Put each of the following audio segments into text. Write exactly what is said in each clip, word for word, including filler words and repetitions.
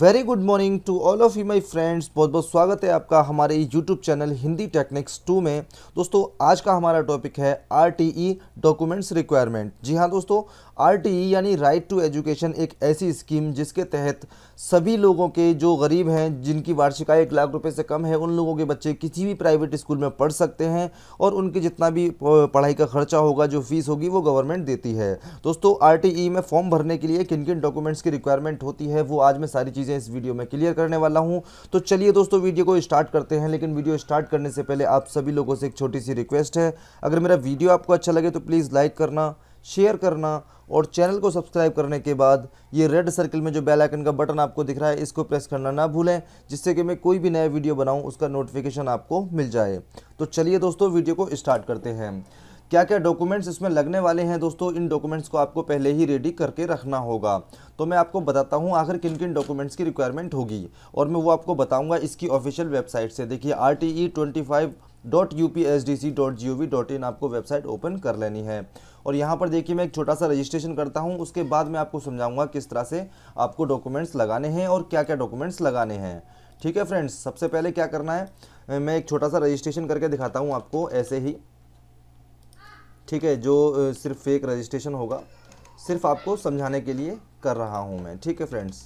Very good morning to all of you my friends. बहुत बहुत स्वागत है आपका हमारे YouTube channel Hindi techniques two में। दोस्तों आज का हमारा टॉपिक है आरटीई डॉक्यूमेंट्स रिक्वायरमेंट। जी हाँ दोस्तों, आरटीई यानी राइट टू एजुकेशन एक ऐसी स्कीम जिसके तहत सभी लोगों के जो गरीब हैं, जिनकी वार्षिक आय एक लाख रुपए से कम है, उन लोगों के बच्चे किसी भी प्राइवेट स्कूल में पढ़ सकते हैं और उनके जितना भी पढ़ाई का खर्चा होगा, जो फीस होगी, वो गवर्नमेंट देती है। दोस्तों आरटीई में फॉर्म भरने के लिए किन किन डॉक्यूमेंट्स की रिक्वायरमेंट होती है, वो आज मैं सारी चीज़ें इस वीडियो में क्लियर करने वाला हूं। तो चलिए दोस्तों वीडियो को स्टार्ट करते हैं। लेकिन वीडियो स्टार्ट करने से पहले आप सभी लोगों से एक छोटी सी रिक्वेस्ट है, अगर मेरा वीडियो आपको अच्छा लगे तो प्लीज़ लाइक करना, शेयर करना और चैनल को सब्सक्राइब करने के बाद ये रेड सर्कल में जो बेल आइकन का बटन आपको दिख रहा है, इसको प्रेस करना ना भूलें, जिससे कि मैं कोई भी नया वीडियो बनाऊं उसका नोटिफिकेशन आपको मिल जाए। तो चलिए दोस्तों वीडियो को स्टार्ट करते हैं। क्या क्या डॉक्यूमेंट्स इसमें लगने वाले हैं दोस्तों, इन डॉक्यूमेंट्स को आपको पहले ही रेडी करके रखना होगा। तो मैं आपको बताता हूं आखिर किन किन डॉक्यूमेंट्स की रिक्वायरमेंट होगी और मैं वो आपको बताऊंगा इसकी ऑफिशियल वेबसाइट से। देखिए R T E twenty five dot U P S D C dot G O V dot I आपको वेबसाइट ओपन कर लेनी है। और यहाँ पर देखिए मैं एक छोटा सा रजिस्ट्रेशन करता हूँ, उसके बाद मैं आपको समझाऊंगा किस तरह से आपको डॉक्यूमेंट्स लगाने हैं और क्या क्या डॉक्यूमेंट्स लगाने हैं। ठीक है फ्रेंड्स, सबसे पहले क्या करना है, मैं एक छोटा सा रजिस्ट्रेशन करके दिखाता हूँ आपको ऐसे ही। ठीक है, जो सिर्फ फेक रजिस्ट्रेशन होगा, सिर्फ आपको समझाने के लिए कर रहा हूं मैं। ठीक है फ्रेंड्स,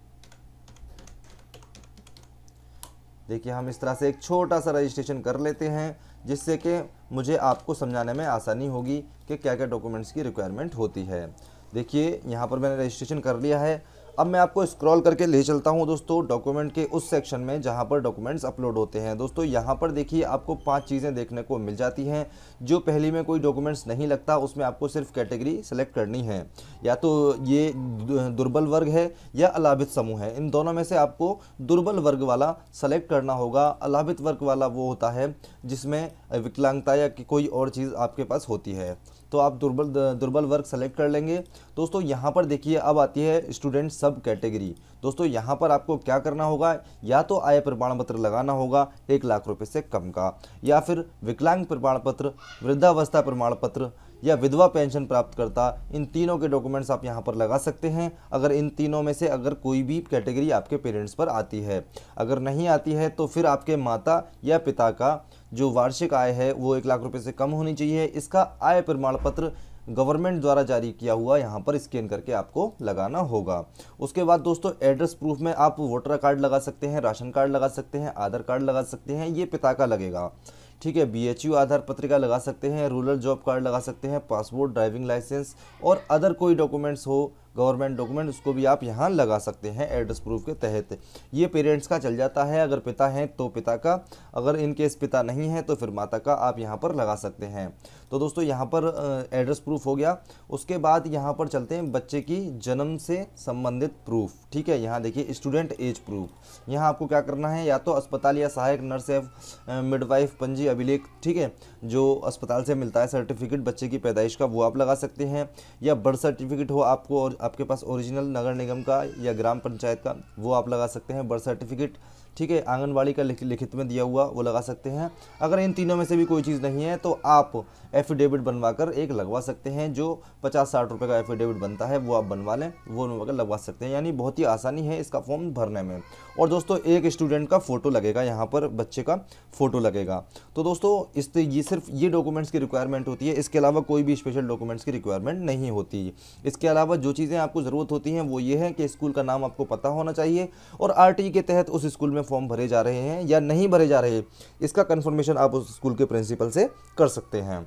देखिए हम इस तरह से एक छोटा सा रजिस्ट्रेशन कर लेते हैं, जिससे कि मुझे आपको समझाने में आसानी होगी कि क्या क्या डॉक्यूमेंट्स की रिक्वायरमेंट होती है। देखिए यहाँ पर मैंने रजिस्ट्रेशन कर लिया है। अब मैं आपको स्क्रॉल करके ले चलता हूं दोस्तों डॉक्यूमेंट के उस सेक्शन में जहां पर डॉक्यूमेंट्स अपलोड होते हैं। दोस्तों यहां पर देखिए आपको पांच चीज़ें देखने को मिल जाती हैं। जो पहली में कोई डॉक्यूमेंट्स नहीं लगता, उसमें आपको सिर्फ कैटेगरी सेलेक्ट करनी है, या तो ये दुर्बल वर्ग है या अलाभित समूह है। इन दोनों में से आपको दुर्बल वर्ग वाला सेलेक्ट करना होगा। अलाभित वर्ग वाला वो होता है जिसमें विकलांगता या कोई और चीज़ आपके पास होती है, तो आप दुर्बल दुर्बल वर्ग सेलेक्ट कर लेंगे। दोस्तों यहाँ पर देखिए अब आती है स्टूडेंट सब कैटेगरी। दोस्तों यहाँ पर आपको क्या करना होगा, या तो आय प्रमाण पत्र लगाना होगा एक लाख रुपए से कम का, या फिर विकलांग प्रमाण पत्र, वृद्धावस्था प्रमाण पत्र या विधवा पेंशन प्राप्त करता। इन तीनों के डॉक्यूमेंट्स आप यहाँ पर लगा सकते हैं, अगर इन तीनों में से अगर कोई भी कैटेगरी आपके पेरेंट्स पर आती है। अगर नहीं आती है तो फिर आपके माता या पिता का जो वार्षिक आय है वो एक लाख रुपए से कम होनी चाहिए। इसका आय प्रमाण पत्र गवर्नमेंट द्वारा जारी किया हुआ यहाँ पर स्कैन करके आपको लगाना होगा। उसके बाद दोस्तों एड्रेस प्रूफ में आप वोटर कार्ड लगा सकते हैं, राशन कार्ड लगा सकते हैं, आधार कार्ड लगा सकते हैं, ये पिता का लगेगा। ठीक है, बी एच यू आधार पत्रिका लगा सकते हैं, रूरल जॉब कार्ड लगा सकते हैं, पासपोर्ट, ड्राइविंग लाइसेंस और अदर कोई डॉक्यूमेंट्स हो गवर्नमेंट डॉक्यूमेंट, उसको भी आप यहाँ लगा सकते हैं एड्रेस प्रूफ के तहत। ये पेरेंट्स का चल जाता है, अगर पिता हैं तो पिता का, अगर इन केस पिता नहीं है तो फिर माता का आप यहाँ पर लगा सकते हैं। तो दोस्तों यहाँ पर एड्रेस प्रूफ हो गया। उसके बाद यहाँ पर चलते हैं बच्चे की जन्म से संबंधित प्रूफ। ठीक है, यहाँ देखिए स्टूडेंट एज प्रूफ। यहाँ आपको क्या करना है, या तो अस्पताल या सहायक नर्स या मिडवाइफ पंजी अभिलेख, ठीक है, जो अस्पताल से मिलता है सर्टिफिकेट बच्चे की पैदाइश का, वो आप लगा सकते हैं, या बर्थ सर्टिफिकेट हो आपको और आपके पास ओरिजिनल नगर निगम का या ग्राम पंचायत का, वो आप लगा सकते हैं बर्थ सर्टिफिकेट। ठीक है, आंगनवाड़ी का लिखित में दिया हुआ वो लगा सकते हैं। अगर इन तीनों में से भी कोई चीज़ नहीं है तो आप एफिडेविट बनवाकर एक लगवा सकते हैं, जो पचास साठ रुपए का एफिडेविट बनता है वो आप बनवा लें, वो बनवाकर लगवा सकते हैं। यानी बहुत ही आसानी है इसका फॉर्म भरने में। और दोस्तों एक स्टूडेंट का फ़ोटो लगेगा, यहाँ पर बच्चे का फ़ोटो लगेगा। तो दोस्तों इस ये सिर्फ ये डॉक्यूमेंट्स की रिक्वायरमेंट होती है, इसके अलावा कोई भी स्पेशल डॉक्यूमेंट्स की रिक्वायरमेंट नहीं होती। इसके अलावा जो चीज़ें आपको ज़रूरत होती हैं वो ये है कि स्कूल का नाम आपको पता होना चाहिए और आर टी ई के तहत उस स्कूल में फॉर्म भरे जा रहे हैं या नहीं भरे जा रहे, इसका कंफर्मेशन आप उस स्कूल के प्रिंसिपल से कर सकते हैं।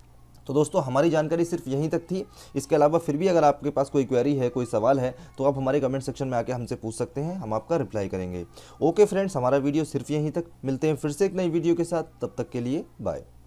तो दोस्तों हमारी जानकारी सिर्फ यहीं तक थी। इसके अलावा फिर भी अगर आपके पास कोई क्वेरी है, कोई सवाल है, तो आप हमारे कमेंट सेक्शन में आके हमसे पूछ सकते हैं, हम आपका रिप्लाई करेंगे। ओके फ्रेंड्स, हमारा वीडियो सिर्फ यहीं तक। मिलते हैं फिर से एक नई वीडियो के साथ, तब तक के लिए बाय।